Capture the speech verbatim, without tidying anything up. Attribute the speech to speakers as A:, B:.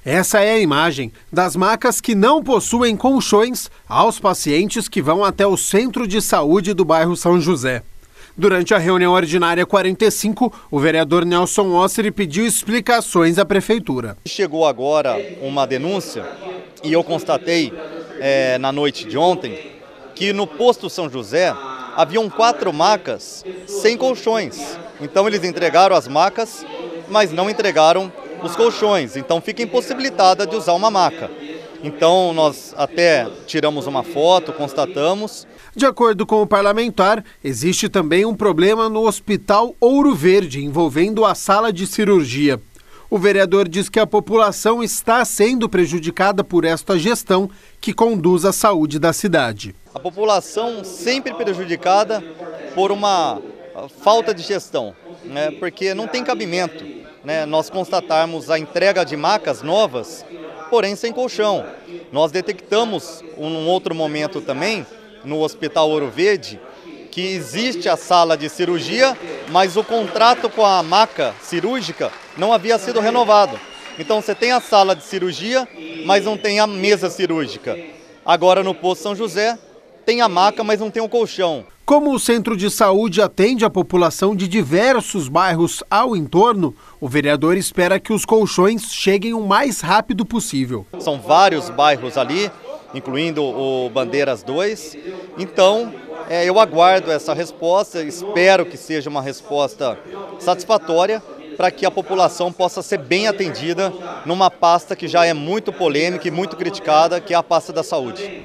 A: Essa é a imagem das macas que não possuem colchões aos pacientes que vão até o Centro de Saúde do bairro São José. Durante a reunião ordinária quarenta e cinco, o vereador Nelson Osseri pediu explicações à prefeitura.
B: Chegou agora uma denúncia e eu constatei é, na noite de ontem que no posto São José haviam quatro macas sem colchões. Então eles entregaram as macas, mas não entregaram os colchões. Então fica impossibilitada de usar uma maca. Então nós até tiramos uma foto, constatamos.
A: De acordo com o parlamentar, existe também um problema no Hospital Ouro Verde envolvendo a sala de cirurgia. O vereador diz que a população está sendo prejudicada por esta gestão que conduz à saúde da cidade.
B: A população sempre prejudicada por uma falta de gestão, né? Porque não tem cabimento, né? Nós constatarmos a entrega de macas novas, porém sem colchão. Nós detectamos num outro momento também, no Hospital Ouro Verde, que existe a sala de cirurgia, mas o contrato com a maca cirúrgica não havia sido renovado. Então você tem a sala de cirurgia, mas não tem a mesa cirúrgica. Agora no posto São José tem a maca, mas não tem o colchão.
A: Como o centro de saúde atende a população de diversos bairros ao entorno, o vereador espera que os colchões cheguem o mais rápido possível.
B: São vários bairros ali, incluindo o Bandeiras dois. Então, é, eu aguardo essa resposta, espero que seja uma resposta satisfatória para que a população possa ser bem atendida numa pasta que já é muito polêmica e muito criticada, que é a pasta da saúde.